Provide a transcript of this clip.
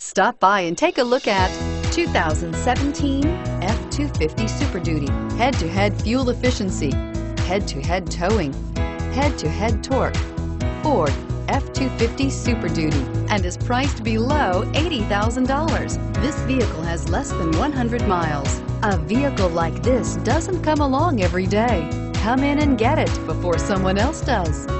Stop by and take a look at 2017 F-250 Super Duty. Head-to-head fuel efficiency, head-to-head towing, head-to-head torque. Ford F-250 Super Duty and is priced below $80,000. This vehicle has less than 100 miles. A vehicle like this doesn't come along every day. Come in and get it before someone else does.